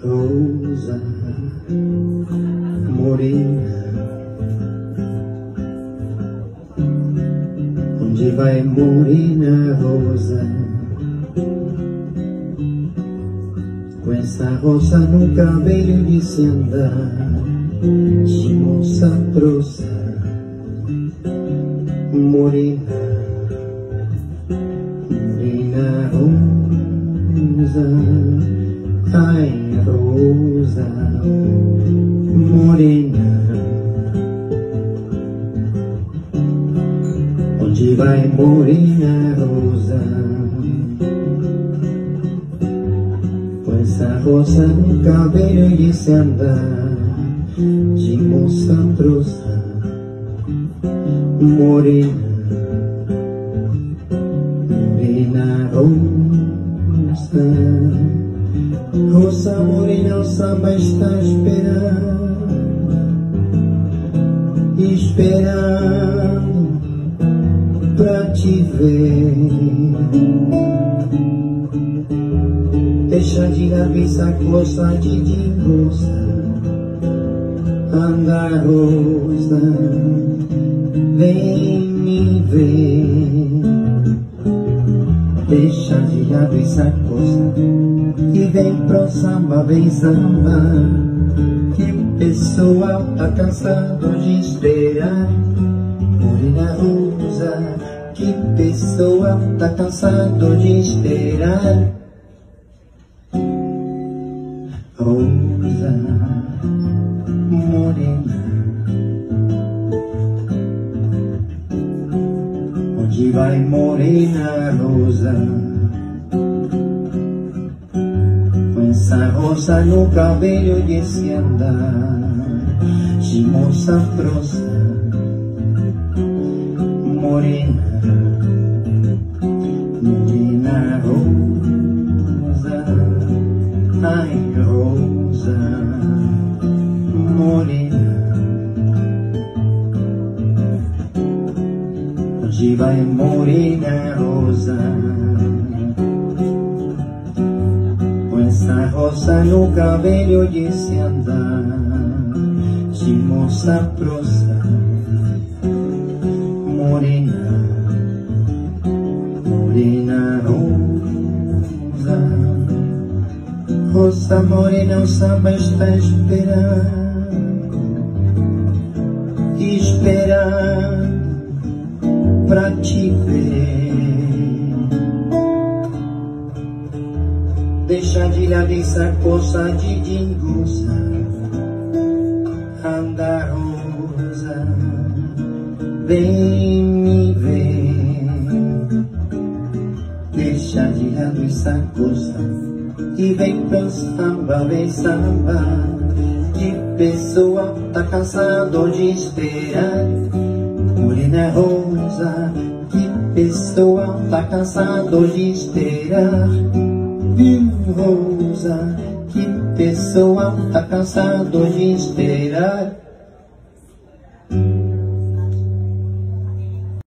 rosa morena, onde vai morena rosa? Com essa rosa no cabelo de se andar, de moça trouxa, morena, morena rosa, ai rosa, morena, onde vai morena rosa? Com essa rosa no cabelo de se andar, de moça trouxa, morena, morena rosa, rosa morena, o samba está esperando pra te ver. Deixa de rabiça, coça de rosa, anda rosa, vem me ver. Deixa de rabiça, coça e vem pro samba, vem samba, que o pessoal tá cansado de esperar. Morena rosa, que o pessoal tá cansado de esperar. Rosa morena, onde vai morena rosa? Com essa rosa no cabelo de se andar, de moça trouxa, morena, morena rosa, ai rosa, morena, onde vai morena rosa? Com essa rosa no cabelo de se andar, de moça trouxa, morena, morena rosa, rosa morena, o samba está esperando pra te ver. Deixa de lado essa coça de dinguça, anda rosa, vem me ver. Deixa de lado essa coça e vem pro samba, vem samba, que pessoa tá cansado de esperar. Morena rosa, que pessoa tá cansado de esperar. Rosa, que pessoa tá cansado de esperar.